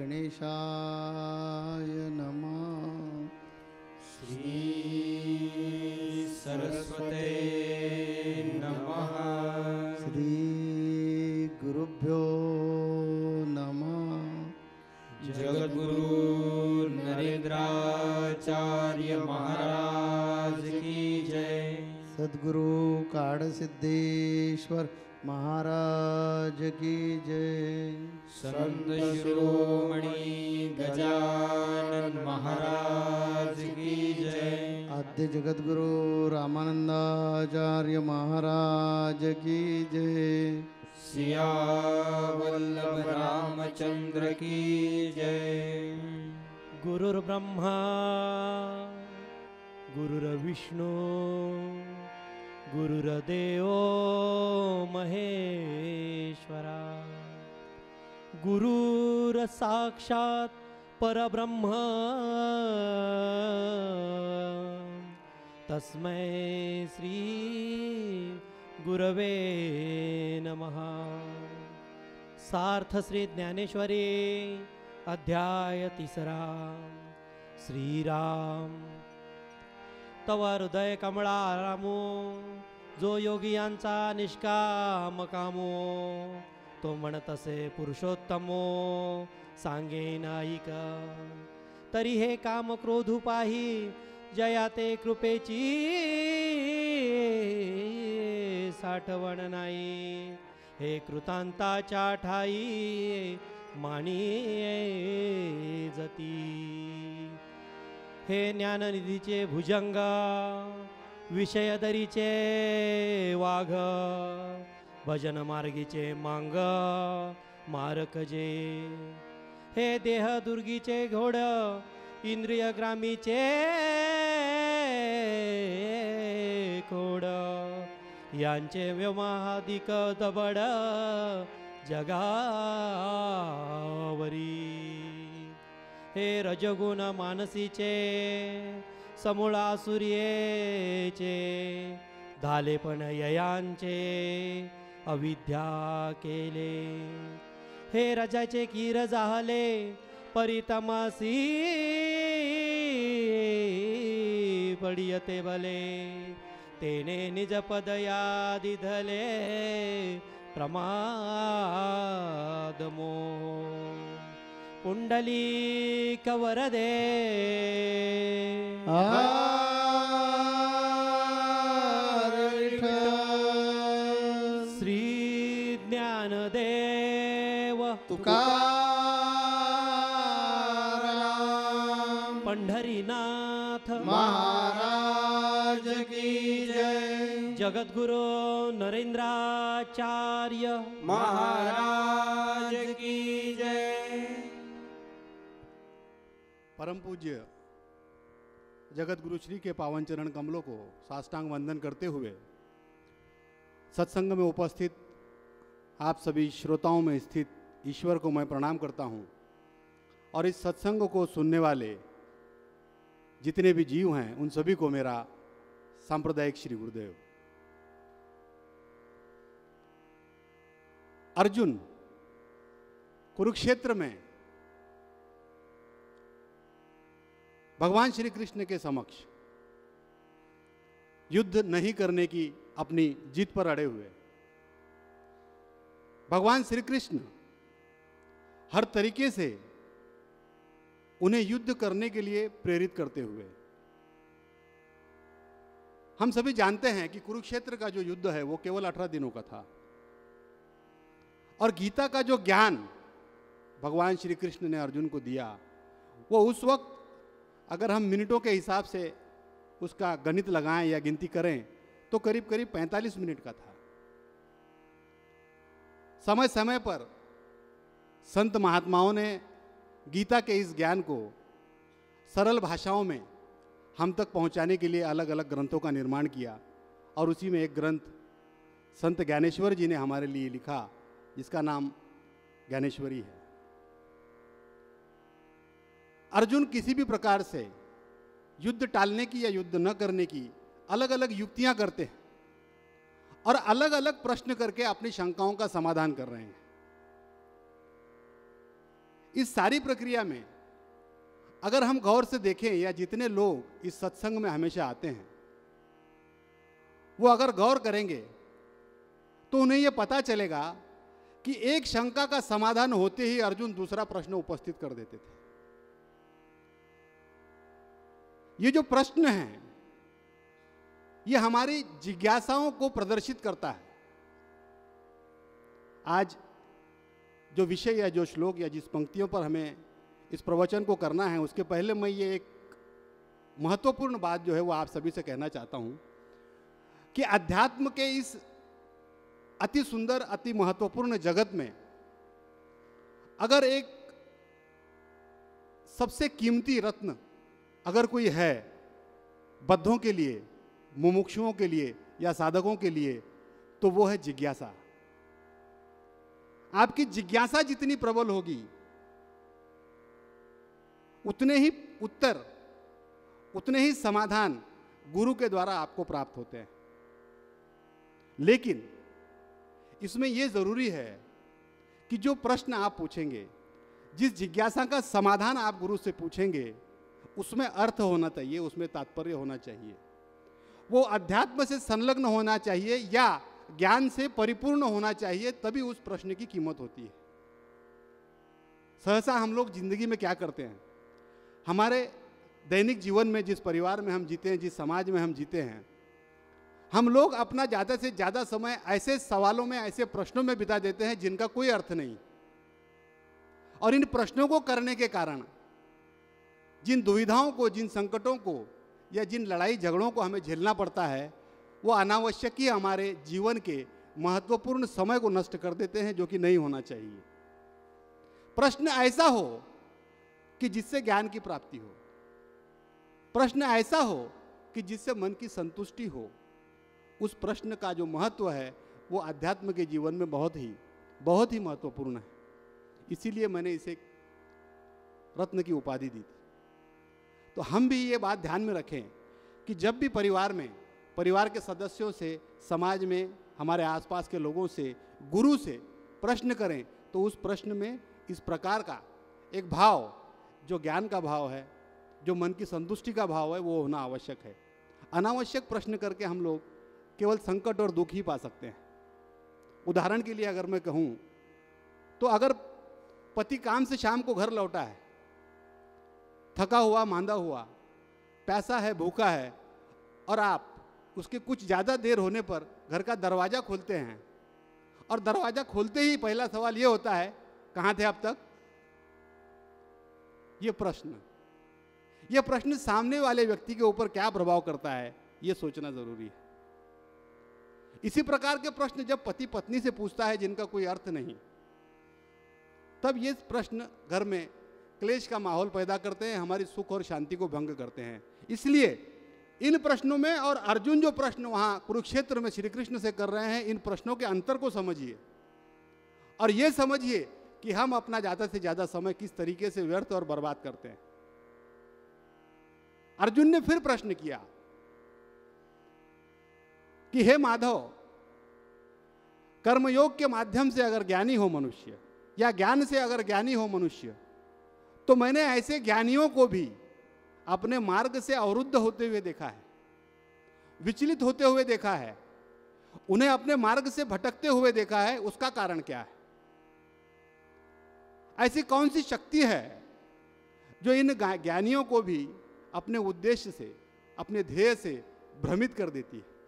गणेशाय नमः। श्री सरस्वते नमः। श्री गुरुभ्यो नमः। जगद्गुरु नरेंद्राचार्य महाराज की जय। सद्गुरु काड़सिद्धेश्वर महाराज की जय। संत शिरोमणि गजानन महाराज की जय। आद्य जगद्गुरु रामानंदाचार्य महाराज की जय। सियावल्लभ रामचंद्र की जय। गुरुर्ब्रह्मा गुरुर्विष्णु गुरुर्देवो महेश्वरा। गुरुर्साक्षात् परब्रह्म तस्मै श्री गुरवे नमः। सार्थ श्री ज्ञानेश्वरी अध्याय 3। श्रीराम तव हृदय कमळा रामो, जो योगियांचा निष्काम कामो, तो म्हणतसे पुरुषोत्तमो सांगे नाईक। तरी हे काम क्रोधू पाही, जया ते कृपेची साठवण नाही। हे कृतांताच्या ठाई माणी जती। हे ज्ञाननिधीचे भुजंग, विषयदरीचे वाघ, भजन मार्गीचे मांग मारकजे। हे देह दुर्गीचे घोड, इंद्रिय ग्रामीचे खोड, यांचे व्यवहादिक दबड जगावरी। हे रजगुण मानसीचे, समूळा सूर्येचे, धाले पण ययांचे अविद्या केले। हे रजाचे कीर जाहले परितमासी, पडियते भले तेने निज पदया दिधले प्रमाद मोह। पुंडलीक वरदे श्री ज्ञानदेव तुकाराम पंढरीनाथ महाराज की जय। जगद्गुरु नरेंद्राचार्य महाराज की जय। परम पूज्य जगतगुरु श्री के पावन चरण कमलों को साष्टांग वंदन करते हुए सत्संग में उपस्थित आप सभी श्रोताओं में स्थित ईश्वर को मैं प्रणाम करता हूं और इस सत्संग को सुनने वाले जितने भी जीव हैं उन सभी को मेरा सांप्रदायिक श्री गुरुदेव। अर्जुन कुरुक्षेत्र में भगवान श्री कृष्ण के समक्ष युद्ध नहीं करने की अपनी जीत पर अड़े हुए। भगवान श्री कृष्ण हर तरीके से उन्हें युद्ध करने के लिए प्रेरित करते हुए, हम सभी जानते हैं कि कुरुक्षेत्र का जो युद्ध है वो केवल 18 दिनों का था और गीता का जो ज्ञान भगवान श्री कृष्ण ने अर्जुन को दिया वो उस वक्त अगर हम मिनटों के हिसाब से उसका गणित लगाएं या गिनती करें तो करीब करीब 45 मिनट का था। समय समय पर संत महात्माओं ने गीता के इस ज्ञान को सरल भाषाओं में हम तक पहुंचाने के लिए अलग अलग ग्रंथों का निर्माण किया और उसी में एक ग्रंथ संत ज्ञानेश्वर जी ने हमारे लिए लिखा जिसका नाम ज्ञानेश्वरी है। अर्जुन किसी भी प्रकार से युद्ध टालने की या युद्ध न करने की अलग अलग युक्तियां करते हैं और अलग अलग प्रश्न करके अपनी शंकाओं का समाधान कर रहे हैं। इस सारी प्रक्रिया में अगर हम गौर से देखें, या जितने लोग इस सत्संग में हमेशा आते हैं वो अगर गौर करेंगे तो उन्हें यह पता चलेगा कि एक शंका का समाधान होते ही अर्जुन दूसरा प्रश्न उपस्थित कर देते थे। ये जो प्रश्न है ये हमारी जिज्ञासाओं को प्रदर्शित करता है। आज जो विषय या जो श्लोक या जिस पंक्तियों पर हमें इस प्रवचन को करना है, उसके पहले मैं ये एक महत्वपूर्ण बात जो है वो आप सभी से कहना चाहता हूं कि अध्यात्म के इस अति सुंदर अति महत्वपूर्ण जगत में अगर एक सबसे कीमती रत्न अगर कोई है बद्धों के लिए, मुमुक्षुओं के लिए या साधकों के लिए, तो वो है जिज्ञासा। आपकी जिज्ञासा जितनी प्रबल होगी उतने ही उत्तर, उतने ही समाधान गुरु के द्वारा आपको प्राप्त होते हैं। लेकिन इसमें यह जरूरी है कि जो प्रश्न आप पूछेंगे, जिस जिज्ञासा का समाधान आप गुरु से पूछेंगे, उसमें अर्थ होना चाहिए, उसमें तात्पर्य होना चाहिए, वो अध्यात्म से संलग्न होना चाहिए या ज्ञान से परिपूर्ण होना चाहिए, तभी उस प्रश्न की कीमत होती है। सहसा हम लोग जिंदगी में क्या करते हैं, हमारे दैनिक जीवन में जिस परिवार में हम जीते हैं, जिस समाज में हम जीते हैं, हम लोग अपना ज़्यादा से ज़्यादा समय ऐसे सवालों में, ऐसे प्रश्नों में बिता देते हैं जिनका कोई अर्थ नहीं। और इन प्रश्नों को करने के कारण जिन दुविधाओं को, जिन संकटों को या जिन लड़ाई झगड़ों को हमें झेलना पड़ता है, वो अनावश्यक ही हमारे जीवन के महत्वपूर्ण समय को नष्ट कर देते हैं, जो कि नहीं होना चाहिए। प्रश्न ऐसा हो कि जिससे ज्ञान की प्राप्ति हो, प्रश्न ऐसा हो कि जिससे मन की संतुष्टि हो, उस प्रश्न का जो महत्व है वो अध्यात्म के जीवन में बहुत ही महत्वपूर्ण है। इसीलिए मैंने इसे रत्न की उपाधि दी थी। तो हम भी ये बात ध्यान में रखें कि जब भी परिवार में, परिवार के सदस्यों से, समाज में, हमारे आसपास के लोगों से, गुरु से प्रश्न करें तो उस प्रश्न में इस प्रकार का एक भाव, जो ज्ञान का भाव है, जो मन की संतुष्टि का भाव है, वो होना आवश्यक है। अनावश्यक प्रश्न करके हम लोग केवल संकट और दुख ही पा सकते हैं। उदाहरण के लिए अगर मैं कहूँ तो अगर पति काम से शाम को घर लौटा है, थका हुआ, मांदा हुआ, पैसा है, भूखा है, और आप उसके कुछ ज़्यादा देर होने पर घर का दरवाज़ा खोलते हैं, और दरवाज़ा खोलते ही पहला सवाल ये होता है, कहाँ थे अब तक? ये प्रश्न सामने वाले व्यक्ति के ऊपर क्या प्रभाव करता है, ये सोचना जरूरी है। इसी प्रकार के प्रश्न जब पति पत्नी से पूछता है जिनका कोई अर्थ नहीं, तब ये प्रश्न घर में क्लेश का माहौल पैदा करते हैं, हमारी सुख और शांति को भंग करते हैं। इसलिए इन प्रश्नों में, और अर्जुन जो प्रश्न वहां कुरुक्षेत्र में श्री कृष्ण से कर रहे हैं, इन प्रश्नों के अंतर को समझिए और ये समझिए कि हम अपना ज़्यादा से ज़्यादा समय किस तरीके से व्यर्थ और बर्बाद करते हैं। अर्जुन ने फिर प्रश्न किया कि हे माधव, कर्मयोग के माध्यम से अगर ज्ञानी हो मनुष्य, या ज्ञान से अगर ज्ञानी हो मनुष्य, तो मैंने ऐसे ज्ञानियों को भी अपने मार्ग से अवरुद्ध होते हुए देखा है, विचलित होते हुए देखा है, उन्हें अपने मार्ग से भटकते हुए देखा है। उसका कारण क्या है? ऐसी कौन सी शक्ति है जो इन ज्ञानियों को भी अपने उद्देश्य से, अपने ध्येय से भ्रमित कर देती है?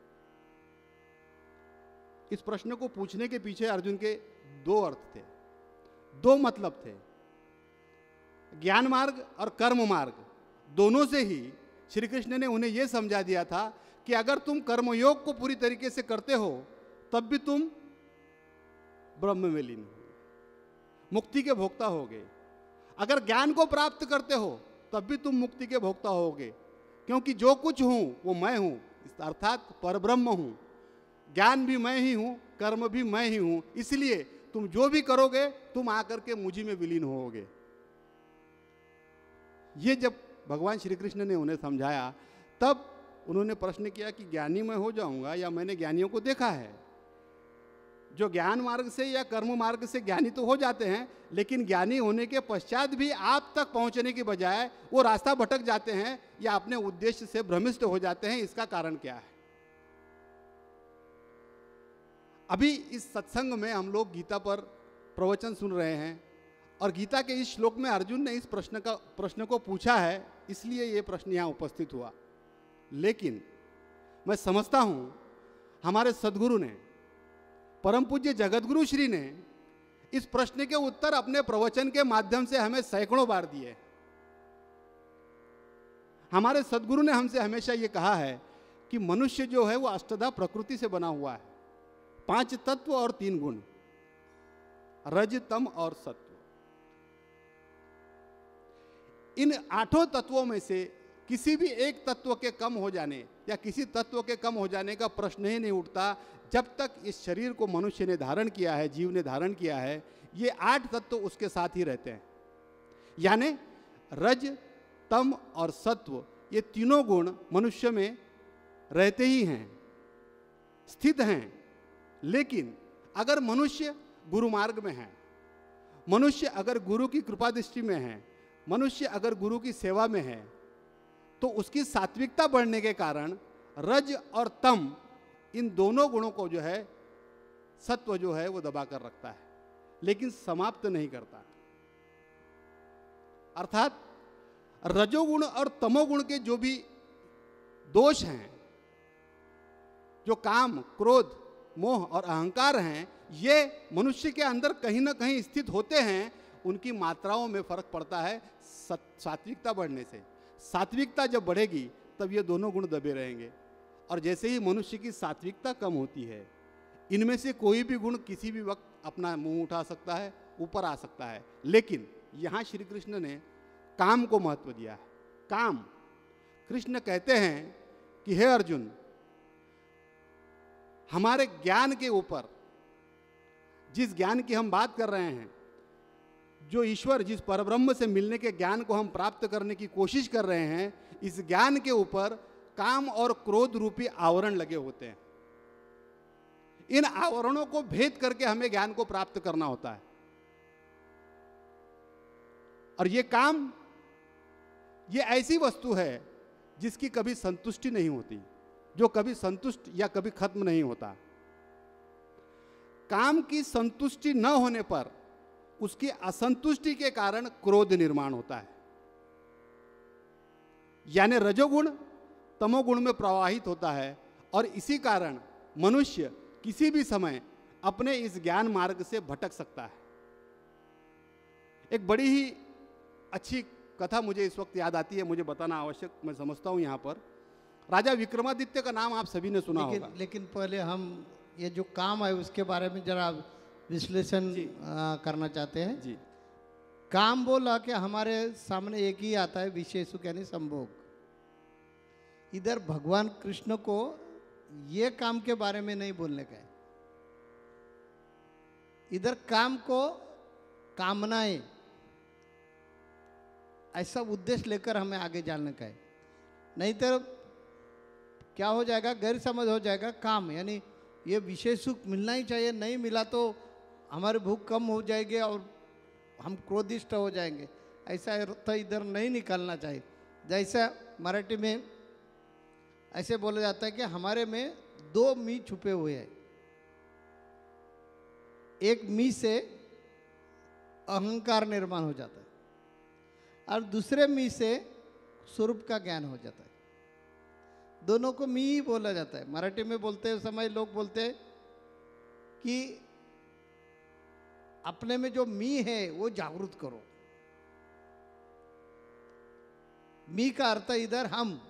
इस प्रश्न को पूछने के पीछे अर्जुन के दो अर्थ थे, दो मतलब थे। ज्ञान मार्ग और कर्म मार्ग दोनों से ही श्री कृष्ण ने उन्हें यह समझा दिया था कि अगर तुम कर्मयोग को पूरी तरीके से करते हो तब भी तुम ब्रह्म में लीन होगे, मुक्ति के भोक्ता होगे। अगर ज्ञान को प्राप्त करते हो तब भी तुम मुक्ति के भोक्ता होगे, क्योंकि जो कुछ हूं वो मैं हूं, अर्थात परब्रह्म हूं। ज्ञान भी मैं ही हूं, कर्म भी मैं ही हूं, इसलिए तुम जो भी करोगे तुम आकर के मुझी में विलीन होगे। ये जब भगवान श्री कृष्ण ने उन्हें समझाया, तब उन्होंने प्रश्न किया कि ज्ञानी मैं हो जाऊंगा, या मैंने ज्ञानियों को देखा है, जो ज्ञान मार्ग से या कर्म मार्ग से ज्ञानी तो हो जाते हैं, लेकिन ज्ञानी होने के पश्चात भी आप तक पहुंचने की बजाय वो रास्ता भटक जाते हैं या अपने उद्देश्य से भ्रमिष्ट हो जाते हैं। इसका कारण क्या है? अभी इस सत्संग में हम लोग गीता पर प्रवचन सुन रहे हैं और गीता के इस श्लोक में अर्जुन ने इस प्रश्न को पूछा है, इसलिए ये प्रश्न यहाँ उपस्थित हुआ। लेकिन मैं समझता हूँ हमारे सद्गुरु ने, परम पूज्य जगतगुरु श्री ने इस प्रश्न के उत्तर अपने प्रवचन के माध्यम से हमें सैकड़ों बार दिए। हमारे सद्गुरु ने हमसे हमेशा ये कहा है कि मनुष्य जो है वो अष्टधा प्रकृति से बना हुआ है, 5 तत्व और 3 गुण, रज तम और सत्व। इन 8 तत्वों में से किसी भी एक तत्व के कम हो जाने या किसी तत्व के कम हो जाने का प्रश्न ही नहीं उठता। जब तक इस शरीर को मनुष्य ने धारण किया है, जीव ने धारण किया है, ये 8 तत्व उसके साथ ही रहते हैं। यानी रज, तम और सत्व, ये तीनों गुण मनुष्य में रहते ही हैं, स्थित हैं। लेकिन अगर मनुष्य गुरु मार्ग में है, मनुष्य अगर गुरु की कृपा दृष्टि में है, मनुष्य अगर गुरु की सेवा में है, तो उसकी सात्विकता बढ़ने के कारण रज और तम, इन दोनों गुणों को जो है सत्व जो है वो दबा कर रखता है, लेकिन समाप्त नहीं करता। अर्थात रजोगुण और तमोगुण के जो भी दोष हैं, जो काम, क्रोध, मोह और अहंकार हैं, ये मनुष्य के अंदर कहीं ना कहीं स्थित होते हैं। उनकी मात्राओं में फर्क पड़ता है सात्विकता बढ़ने से। सात्विकता जब बढ़ेगी तब ये दोनों गुण दबे रहेंगे। और जैसे ही मनुष्य की सात्विकता कम होती है, इनमें से कोई भी गुण किसी भी वक्त अपना मुंह उठा सकता है, ऊपर आ सकता है। लेकिन यहाँ श्री कृष्ण ने काम को महत्व दिया है। काम, कृष्ण कहते हैं कि हे अर्जुन, हमारे ज्ञान के ऊपर, जिस ज्ञान की हम बात कर रहे हैं, जो ईश्वर, जिस परब्रह्म से मिलने के ज्ञान को हम प्राप्त करने की कोशिश कर रहे हैं, इस ज्ञान के ऊपर काम और क्रोध रूपी आवरण लगे होते हैं। इन आवरणों को भेद करके हमें ज्ञान को प्राप्त करना होता है। और ये काम, ये ऐसी वस्तु है जिसकी कभी संतुष्टि नहीं होती, जो कभी संतुष्ट या कभी खत्म नहीं होता। काम की संतुष्टि न होने पर उसकी असंतुष्टि के कारण क्रोध निर्माण होता है। यानी रजोगुण तमोगुण में प्रवाहित होता है और इसी कारण मनुष्य किसी भी समय अपने इस ज्ञान मार्ग से भटक सकता है। एक बड़ी ही अच्छी कथा मुझे इस वक्त याद आती है, मुझे बताना आवश्यक मैं समझता हूं। यहाँ पर राजा विक्रमादित्य का नाम आप सभी ने सुना होगा। लेकिन पहले हम ये जो काम है उसके बारे में जरा विश्लेषण करना चाहते हैं। जी, काम बोला कि हमारे सामने एक ही आता है, विषय सुख यानी संभोग। इधर भगवान कृष्ण को ये काम के बारे में नहीं बोलने का है। इधर काम को कामनाएं, ऐसा उद्देश्य लेकर हमें आगे जाने का है। नहीं तो क्या हो जाएगा, गैर समझ हो जाएगा। काम यानी ये विषय सुख मिलना ही चाहिए, नहीं मिला तो हमारी भूख कम हो जाएगी और हम क्रोधिष्ट हो जाएंगे। ऐसा अर्थ इधर नहीं निकालना चाहिए। जैसा मराठी में ऐसे बोला जाता है कि हमारे में 2 मी छुपे हुए हैं। एक मी से अहंकार निर्माण हो जाता है और दूसरे मी से स्वरूप का ज्ञान हो जाता है। दोनों को मी ही बोला जाता है। मराठी में बोलते समय लोग बोलते हैं कि अपने में जो मी है वो जागृत करो। मी का अर्थ इधर हम।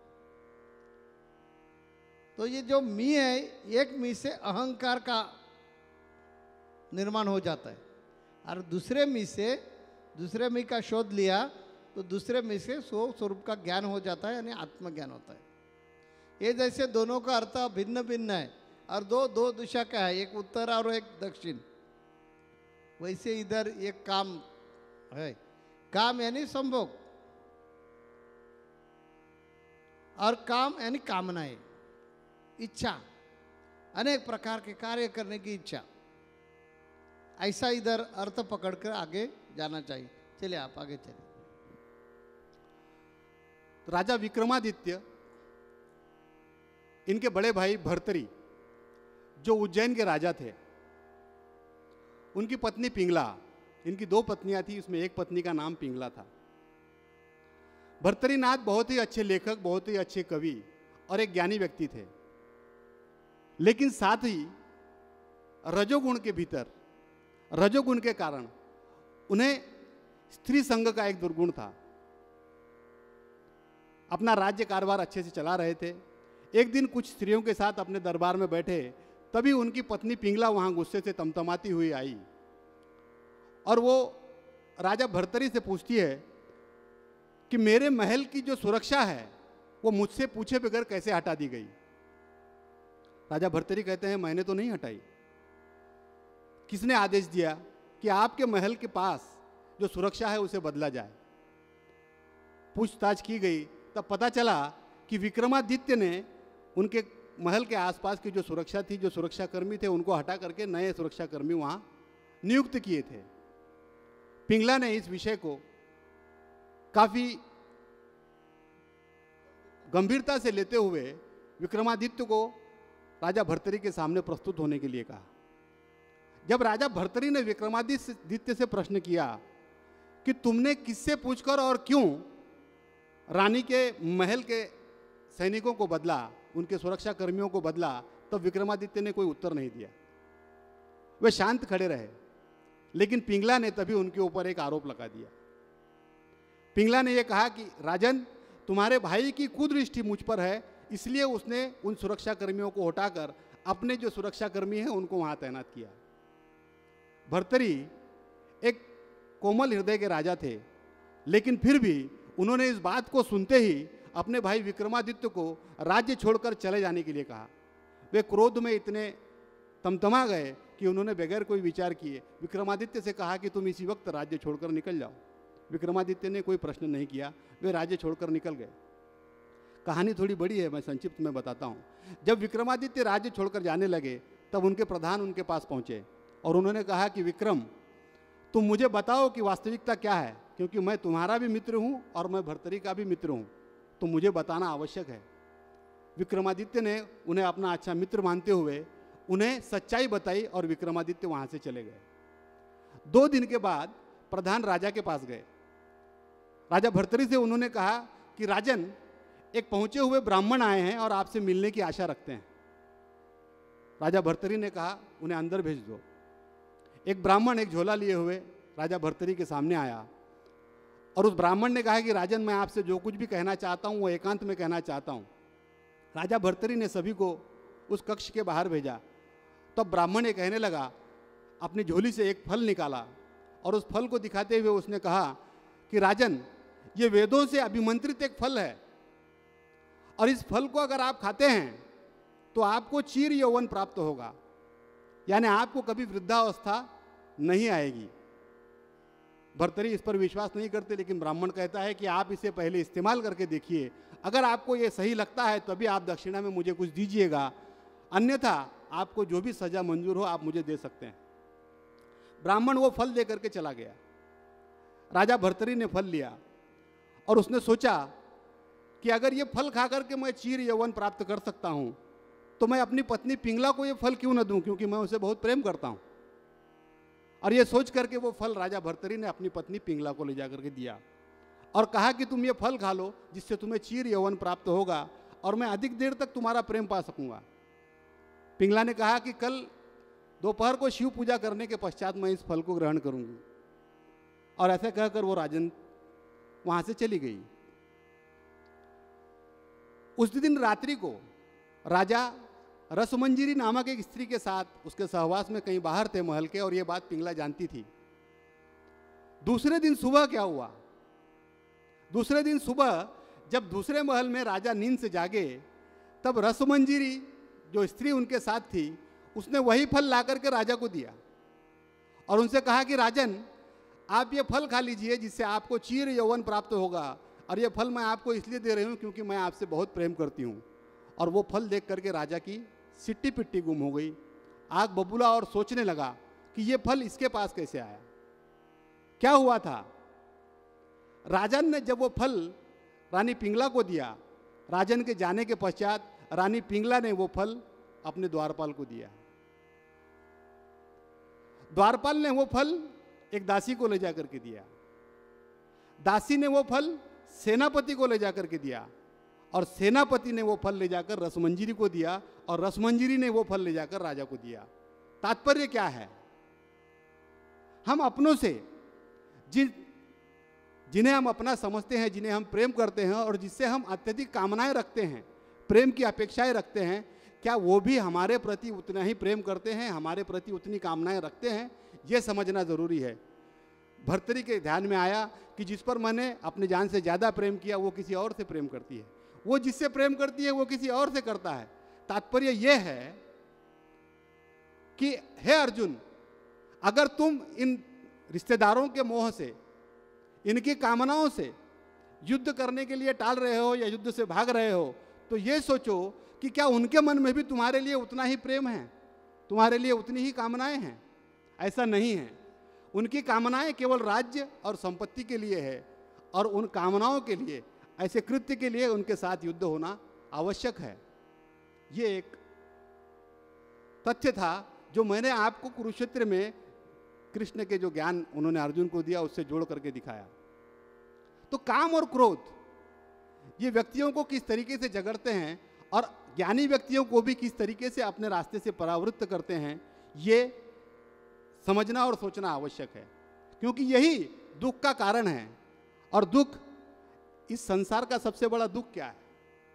तो ये जो मी है, एक मी से अहंकार का निर्माण हो जाता है और दूसरे मी का शोध लिया तो दूसरे मी से स्वरूप का ज्ञान हो जाता है, यानी आत्मज्ञान होता है। ये जैसे दोनों का अर्थ भिन्न भिन्न है और दो दिशा का है, एक उत्तर और एक दक्षिण। वैसे इधर एक काम है। काम यानी संभोग और काम यानी कामनाएं, इच्छा, अनेक प्रकार के कार्य करने की इच्छा। ऐसा इधर अर्थ पकड़कर आगे जाना चाहिए। चलिए आप आगे चलिए। राजा विक्रमादित्य, इनके बड़े भाई भर्तरी जो उज्जैन के राजा थे, उनकी पत्नी पिंगला, इनकी 2 पत्नियां थी, उसमें एक पत्नी का नाम पिंगला था। भर्तरीनाथ बहुत ही अच्छे लेखक, बहुत ही अच्छे कवि और एक ज्ञानी व्यक्ति थे, लेकिन साथ ही रजोगुण के भीतर, रजोगुण के कारण उन्हें स्त्री संग का एक दुर्गुण था। अपना राज्य कारोबार अच्छे से चला रहे थे। एक दिन कुछ स्त्रियों के साथ अपने दरबार में बैठे, तभी उनकी पत्नी पिंगला वहां गुस्से से तमतमाती हुई आई और वो राजा भर्तरी से पूछती है कि मेरे महल की जो सुरक्षा है वो मुझसे पूछे बगैर कैसे हटा दी गई। राजा भर्तरी कहते हैं मैंने तो नहीं हटाई। किसने आदेश दिया कि आपके महल के पास जो सुरक्षा है उसे बदला जाए? पूछताछ की गई, तब पता चला कि विक्रमादित्य ने उनके महल के आसपास की जो सुरक्षा थी, जो सुरक्षाकर्मी थे, उनको हटा करके नए सुरक्षाकर्मी वहां नियुक्त किए थे। पिंगला ने इस विषय को काफी गंभीरता से लेते हुए विक्रमादित्य को राजा भर्तरी के सामने प्रस्तुत होने के लिए कहा। जब राजा भर्तरी ने विक्रमादित्य से प्रश्न किया कि तुमने किससे पूछकर और क्यों रानी के महल के सैनिकों को बदला, उनके सुरक्षा कर्मियों को बदला, तब विक्रमादित्य ने कोई उत्तर नहीं दिया। वे शांत खड़े रहे, लेकिन पिंगला ने तभी उनके ऊपर एक आरोप लगा दिया। पिंगला ने यह कहा कि राजन, तुम्हारे भाई की कुदृष्टि मुझ पर है, इसलिए उसने उन सुरक्षा कर्मियों को हटाकर अपने जो सुरक्षा कर्मी हैं उनको वहां तैनात किया। भर्तरी एक कोमल हृदय के राजा थे, लेकिन फिर भी उन्होंने इस बात को सुनते ही अपने भाई विक्रमादित्य को राज्य छोड़कर चले जाने के लिए कहा। वे क्रोध में इतने तमतमा गए कि उन्होंने बगैर कोई विचार किए विक्रमादित्य से कहा कि तुम इसी वक्त राज्य छोड़कर निकल जाओ। विक्रमादित्य ने कोई प्रश्न नहीं किया, वे राज्य छोड़कर निकल गए। कहानी थोड़ी बड़ी है, मैं संक्षिप्त में बताता हूँ। जब विक्रमादित्य राज्य छोड़कर जाने लगे, तब उनके प्रधान उनके पास पहुँचे और उन्होंने कहा कि विक्रम, तुम मुझे बताओ कि वास्तविकता क्या है, क्योंकि मैं तुम्हारा भी मित्र हूँ और मैं भर्तरी का भी मित्र हूँ, तो मुझे बताना आवश्यक है। विक्रमादित्य ने उन्हें अपना अच्छा मित्र मानते हुए उन्हें सच्चाई बताई और विक्रमादित्य वहाँ से चले गए। 2 दिन के बाद प्रधान राजा के पास गए। राजा भर्तरी से उन्होंने कहा कि राजन, एक पहुँचे हुए ब्राह्मण आए हैं और आपसे मिलने की आशा रखते हैं। राजा भर्तरी ने कहा उन्हें अंदर भेज दो। एक ब्राह्मण एक झोला लिए हुए राजा भर्तरी के सामने आया और उस ब्राह्मण ने कहा कि राजन, मैं आपसे जो कुछ भी कहना चाहता हूँ वो एकांत में कहना चाहता हूँ। राजा भर्तरी ने सभी को उस कक्ष के बाहर भेजा। तब ब्राह्मण ये कहने लगा, अपनी झोली से एक फल निकाला और उस फल को दिखाते हुए उसने कहा कि राजन, ये वेदों से अभिमंत्रित एक फल है और इस फल को अगर आप खाते हैं तो आपको चीर यौवन प्राप्त होगा, यानी आपको कभी वृद्धावस्था नहीं आएगी। भर्तरी इस पर विश्वास नहीं करते, लेकिन ब्राह्मण कहता है कि आप इसे पहले इस्तेमाल करके देखिए, अगर आपको ये सही लगता है तभी आप दक्षिणा में मुझे कुछ दीजिएगा, अन्यथा आपको जो भी सजा मंजूर हो आप मुझे दे सकते हैं। ब्राह्मण वो फल दे करके चला गया। राजा भर्तरी ने फल लिया और उसने सोचा कि अगर ये फल खा करके मैं चीर यौवन प्राप्त कर सकता हूं तो मैं अपनी पत्नी पिंगला को ये फल क्यों न दूं, क्योंकि मैं उसे बहुत प्रेम करता हूं। और ये सोच करके वो फल राजा भर्तरी ने अपनी पत्नी पिंगला को ले जाकर के दिया और कहा कि तुम ये फल खा लो, जिससे तुम्हें चीर यौवन प्राप्त होगा और मैं अधिक देर तक तुम्हारा प्रेम पा सकूंगा। पिंगला ने कहा कि कल दोपहर को शिव पूजा करने के पश्चात मैं इस फल को ग्रहण करूंगी, और ऐसा कहकर वो राजन वहां से चली गई। उस दिन रात्रि को राजा रसमंजरी नामक एक स्त्री के साथ उसके सहवास में कहीं बाहर थे महल के, और ये बात पिंगला जानती थी। दूसरे दिन सुबह क्या हुआ? दूसरे दिन सुबह जब दूसरे महल में राजा नींद से जागे, तब रसमंजरी जो स्त्री उनके साथ थी उसने वही फल ला करके राजा को दिया और उनसे कहा कि राजन, आप ये फल खा लीजिए जिससे आपको चीर यौवन प्राप्त होगा, और ये फल मैं आपको इसलिए दे रही हूँ क्योंकि मैं आपसे बहुत प्रेम करती हूँ। और वो फल देख करके राजा की सिट्टी पिट्टी गुम हो गई, आग बबूला और सोचने लगा कि ये फल इसके पास कैसे आया। क्या हुआ था, राजन ने जब वो फल रानी पिंगला को दिया, राजन के जाने के पश्चात रानी पिंगला ने वो फल अपने द्वारपाल को दिया। द्वारपाल ने वो फल एक दासी को ले जाकर के दिया, दासी ने वो फल सेनापति को ले जाकर के दिया, और सेनापति ने वो फल ले जाकर रसमंजरी को दिया, और रसमंजरी ने वो फल ले जाकर राजा को दिया। तात्पर्य क्या है, हम अपनों से जिन्हें हम अपना समझते हैं, जिन्हें हम प्रेम करते हैं और जिससे हम अत्यधिक कामनाएं रखते हैं, प्रेम की अपेक्षाएं रखते हैं, क्या वो भी हमारे प्रति उतना ही प्रेम करते हैं, हमारे प्रति उतनी कामनाएं रखते हैं, ये समझना ज़रूरी है। भर्तरी के ध्यान में आया कि जिस पर मैंने अपनी जान से ज़्यादा प्रेम किया वो किसी और से प्रेम करती है, वो जिससे प्रेम करती है वो किसी और से करता है। तात्पर्य यह है कि हे अर्जुन, अगर तुम इन रिश्तेदारों के मोह से, इनकी कामनाओं से युद्ध करने के लिए टाल रहे हो या युद्ध से भाग रहे हो, तो ये सोचो कि क्या उनके मन में भी तुम्हारे लिए उतना ही प्रेम है, तुम्हारे लिए उतनी ही कामनाएं हैं। ऐसा नहीं है, उनकी कामनाएं केवल राज्य और संपत्ति के लिए है, और उन कामनाओं के लिए, ऐसे कृत्य के लिए उनके साथ युद्ध होना आवश्यक है। ये एक तथ्य था जो मैंने आपको कुरुक्षेत्र में कृष्ण के जो ज्ञान उन्होंने अर्जुन को दिया उससे जोड़ करके दिखाया। तो काम और क्रोध ये व्यक्तियों को किस तरीके से जगड़ते हैं और ज्ञानी व्यक्तियों को भी किस तरीके से अपने रास्ते से परावृत्त करते हैं, ये समझना और सोचना आवश्यक है, क्योंकि यही दुख का कारण है। और दुख, इस संसार का सबसे बड़ा दुख क्या है?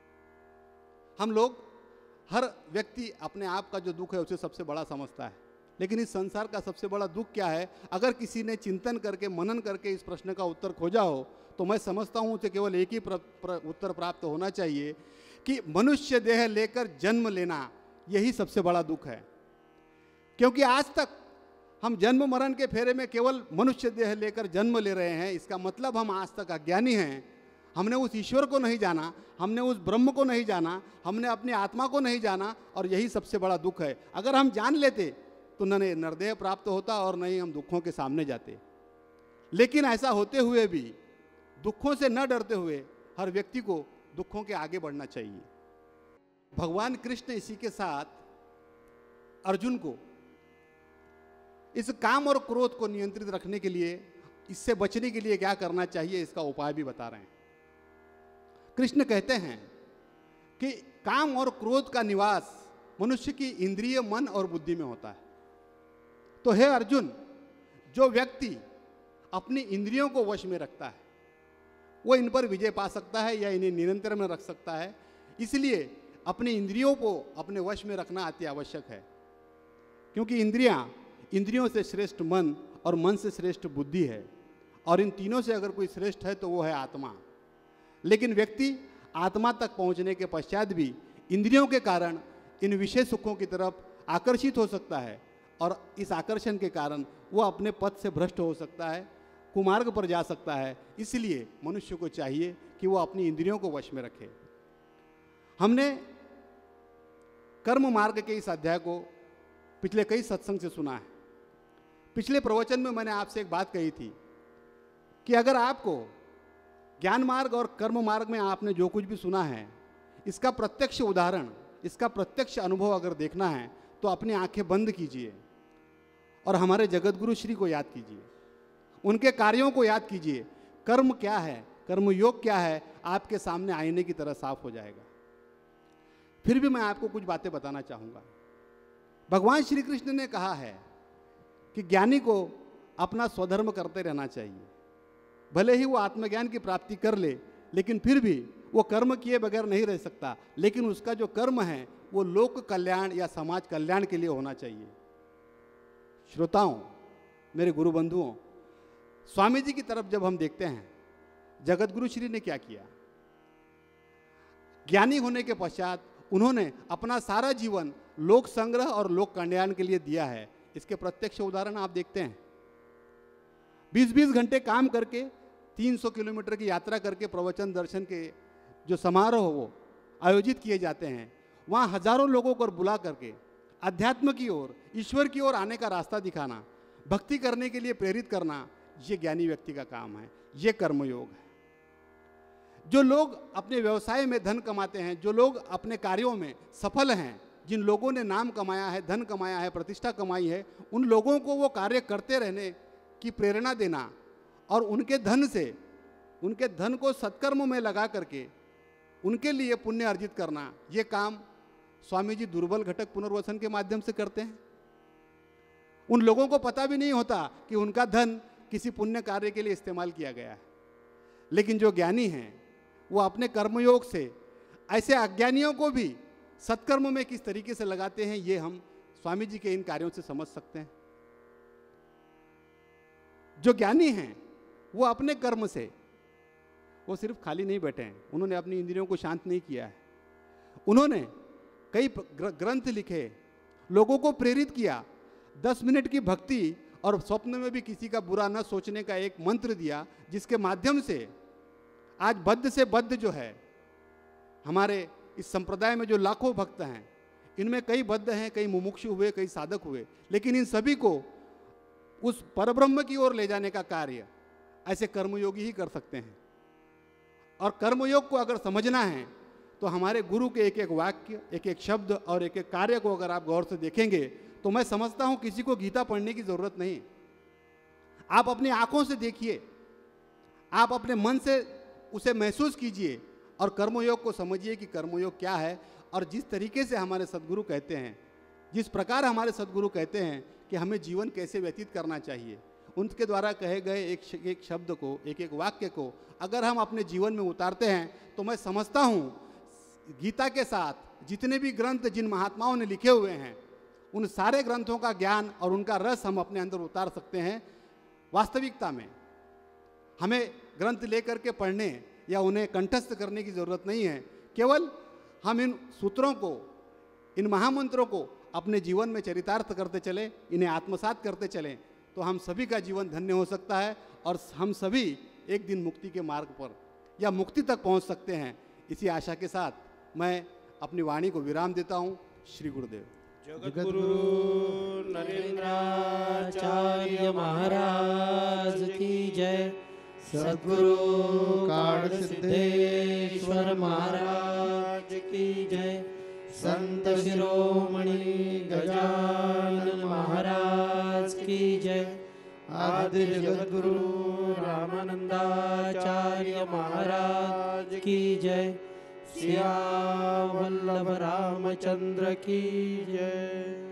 हम लोग, हर व्यक्ति अपने आप का जो दुख है उसे सबसे बड़ा समझता है, लेकिन इस संसार का सबसे बड़ा दुख क्या है? अगर किसी ने चिंतन करके, मनन करके इस प्रश्न का उत्तर खोजा हो तो मैं समझता हूँ उसे केवल एक ही उत्तर प्राप्त होना चाहिए कि मनुष्य देह लेकर जन्म लेना, यही सबसे बड़ा दुख है। क्योंकि आज तक हम जन्म मरण के फेरे में केवल मनुष्य देह लेकर जन्म ले रहे हैं। इसका मतलब हम आज तक अज्ञानी हैं, हमने उस ईश्वर को नहीं जाना, हमने उस ब्रह्म को नहीं जाना, हमने अपनी आत्मा को नहीं जाना, और यही सबसे बड़ा दुख है। अगर हम जान लेते तो न निर्देह प्राप्त होता और न ही हम दुखों के सामने जाते। लेकिन ऐसा होते हुए भी, दुखों से न डरते हुए, हर व्यक्ति को दुखों के आगे बढ़ना चाहिए। भगवान कृष्ण इसी के साथ अर्जुन को इस काम और क्रोध को नियंत्रित रखने के लिए, इससे बचने के लिए क्या करना चाहिए, इसका उपाय भी बता रहे हैं। कृष्ण कहते हैं कि काम और क्रोध का निवास मनुष्य की इंद्रिय, मन और बुद्धि में होता है। तो हे अर्जुन, जो व्यक्ति अपनी इंद्रियों को वश में रखता है वो इन पर विजय पा सकता है या इन्हें निरंतर में रख सकता है। इसलिए अपनी इंद्रियों को अपने वश में रखना अति आवश्यक है, क्योंकि इंद्रियों से श्रेष्ठ मन और मन से श्रेष्ठ बुद्धि है, और इन तीनों से अगर कोई श्रेष्ठ है तो वो है आत्मा। लेकिन व्यक्ति आत्मा तक पहुंचने के पश्चात भी इंद्रियों के कारण इन विषय सुखों की तरफ आकर्षित हो सकता है, और इस आकर्षण के कारण वो अपने पथ से भ्रष्ट हो सकता है, कुमार्ग पर जा सकता है। इसलिए मनुष्य को चाहिए कि वो अपनी इंद्रियों को वश में रखे। हमने कर्म मार्ग के इस अध्याय को पिछले कई सत्संग से सुना है। पिछले प्रवचन में मैंने आपसे एक बात कही थी कि अगर आपको ज्ञान मार्ग और कर्म मार्ग में आपने जो कुछ भी सुना है, इसका प्रत्यक्ष उदाहरण, इसका प्रत्यक्ष अनुभव अगर देखना है तो अपनी आंखें बंद कीजिए और हमारे जगतगुरु श्री को याद कीजिए, उनके कार्यों को याद कीजिए। कर्म क्या है, कर्म योग क्या है, आपके सामने आईने की तरह साफ हो जाएगा। फिर भी मैं आपको कुछ बातें बताना चाहूँगा। भगवान श्री कृष्ण ने कहा है कि ज्ञानी को अपना स्वधर्म करते रहना चाहिए। भले ही वो आत्मज्ञान की प्राप्ति कर ले, लेकिन फिर भी वो कर्म किए बगैर नहीं रह सकता। लेकिन उसका जो कर्म है वो लोक कल्याण या समाज कल्याण के लिए होना चाहिए। श्रोताओं, मेरे गुरु बंधुओं, स्वामी जी की तरफ जब हम देखते हैं, जगतगुरु श्री ने क्या किया? ज्ञानी होने के पश्चात उन्होंने अपना सारा जीवन लोक संग्रह और लोक कल्याण के लिए दिया है। इसके प्रत्यक्ष उदाहरण आप देखते हैं। 20-20 घंटे काम करके 300 किलोमीटर की यात्रा करके प्रवचन दर्शन के जो समारोह वो आयोजित किए जाते हैं, वहाँ हजारों लोगों को बुला करके अध्यात्म की ओर, ईश्वर की ओर आने का रास्ता दिखाना, भक्ति करने के लिए प्रेरित करना, ये ज्ञानी व्यक्ति का काम है, ये कर्मयोग है। जो लोग अपने व्यवसाय में धन कमाते हैं, जो लोग अपने कार्यों में सफल हैं, जिन लोगों ने नाम कमाया है, धन कमाया है, प्रतिष्ठा कमाई है, उन लोगों को वो कार्य करते रहने की प्रेरणा देना और उनके धन से, उनके धन को सत्कर्म में लगा करके उनके लिए पुण्य अर्जित करना, ये काम स्वामी जी दुर्बल घटक पुनर्वसन के माध्यम से करते हैं। उन लोगों को पता भी नहीं होता कि उनका धन किसी पुण्य कार्य के लिए इस्तेमाल किया गया है। लेकिन जो ज्ञानी हैं वो अपने कर्मयोग से ऐसे अज्ञानियों को भी सत्कर्म में किस तरीके से लगाते हैं, ये हम स्वामी जी के इन कार्यों से समझ सकते हैं। जो ज्ञानी हैं वो अपने कर्म से, वो सिर्फ खाली नहीं बैठे हैं, उन्होंने अपनी इंद्रियों को शांत नहीं किया है, उन्होंने कई ग्रंथ लिखे, लोगों को प्रेरित किया, 10 मिनट की भक्ति और स्वप्न में भी किसी का बुरा न सोचने का एक मंत्र दिया, जिसके माध्यम से आज बद्ध से बद्ध जो है हमारे इस संप्रदाय में जो लाखों भक्त हैं, इनमें कई बद्ध हैं, कई मुमुक्षु हुए, कई साधक हुए, लेकिन इन सभी को उस परब्रह्म की ओर ले जाने का कार्य ऐसे कर्मयोगी ही कर सकते हैं। और कर्मयोग को अगर समझना है तो हमारे गुरु के एक एक वाक्य, एक एक शब्द और एक एक कार्य को अगर आप गौर से देखेंगे तो मैं समझता हूं किसी को गीता पढ़ने की जरूरत नहीं। आप अपनी आंखों से देखिए, आप अपने मन से उसे महसूस कीजिए और कर्मयोग को समझिए कि कर्मयोग क्या है। और जिस तरीके से हमारे सद्गुरु कहते हैं, जिस प्रकार हमारे सद्गुरु कहते हैं कि हमें जीवन कैसे व्यतीत करना चाहिए, उनके द्वारा कहे गए एक शब्द को, एक एक वाक्य को अगर हम अपने जीवन में उतारते हैं तो मैं समझता हूँ गीता के साथ जितने भी ग्रंथ जिन महात्माओं ने लिखे हुए हैं, उन सारे ग्रंथों का ज्ञान और उनका रस हम अपने अंदर उतार सकते हैं। वास्तविकता में हमें ग्रंथ लेकर के पढ़ने या उन्हें कंठस्थ करने की ज़रूरत नहीं है, केवल हम इन सूत्रों को, इन महामंत्रों को अपने जीवन में चरितार्थ करते चले, इन्हें आत्मसात करते चलें, तो हम सभी का जीवन धन्य हो सकता है और हम सभी एक दिन मुक्ति के मार्ग पर या मुक्ति तक पहुंच सकते हैं। इसी आशा के साथ मैं अपनी वाणी को विराम देता हूं। श्री गुरुदेव। जगद्गुरु नरेंद्राचार्य महाराज की जय। सद्गुरु काड़ सिद्धेश्वर महाराज की जय। संत शिरोमणि गजानन महाराज की जय। आदि जगद्गुरु रामानंदाचार्य महाराज की जय। सिया वल्लभ रामचंद्र की जय।